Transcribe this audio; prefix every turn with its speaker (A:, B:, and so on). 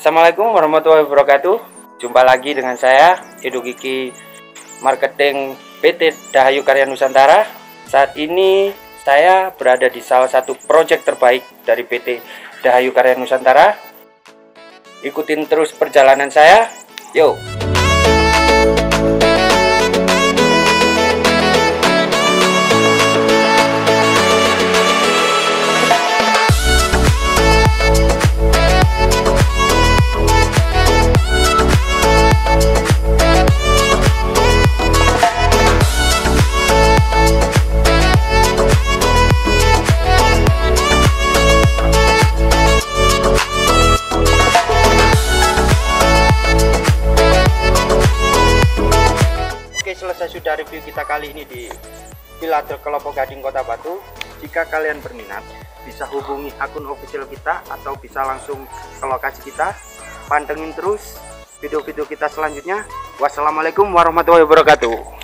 A: Assalamualaikum warahmatullahi wabarakatuh. Jumpa lagi dengan saya, Edo Kiki, Marketing PT Dahayu Karya Nusantara. Saat ini saya berada di salah satu proyek terbaik dari PT Dahayu Karya Nusantara. Ikutin terus perjalanan saya. Yuk. Selesai sudah review kita kali ini di Villader Kelapa Gading, Kota Batu. Jika kalian berminat, bisa hubungi akun official kita atau bisa langsung ke lokasi kita. Pantengin terus video-video kita selanjutnya. Wassalamualaikum warahmatullahi wabarakatuh.